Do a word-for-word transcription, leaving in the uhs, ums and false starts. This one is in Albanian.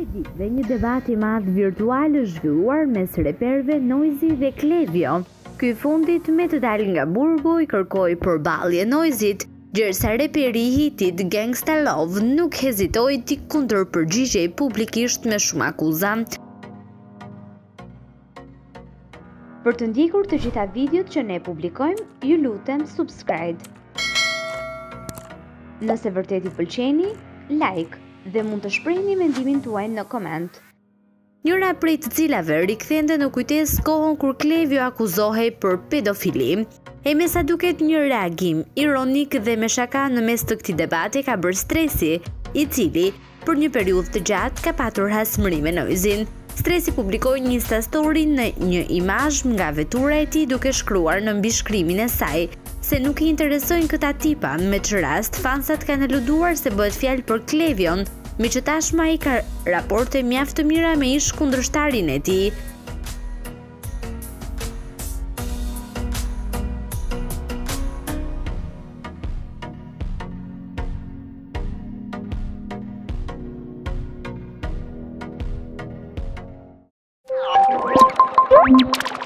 Dhe një debat i madh virtual është zhvilluar mes reperëve Noizi dhe Cllevio. Ky fundit me të dalë nga Burgu i kërkoi përballje Noizit, ndërsa reperi i hitit Gangsta Love nuk hezitoi t'i kundërpërgjigjej publikisht me shumë akuza. Për të ndjekur të gjitha videot që ne publikojmë, ju lutem subscribe. Nëse vërtet i pëlqeni, like dhe mund të shprehni mendimin tuaj në koment. Njëra prej të cilave rikthente në kujtesë kohën kur Cllevio akuzohej për pedofili. E me sa duket një reagim ironik dhe me shaka në mes të këtij debati ka bërë Stresi, i cili për një periudhë të gjatë ka patur hasmëri me Noizin. Stresi publikoi një Insta story në një imazh nga vetura e tij duke shkruar në mbishkrimin e saj se nuk i interesojnë këta tipa, me që rast fansat kanë eluduar se bëhet fjalë për Clevion, me që tashmë ai ka raporte mjaft të mira me ish kundërshtarin e tij. Thank you.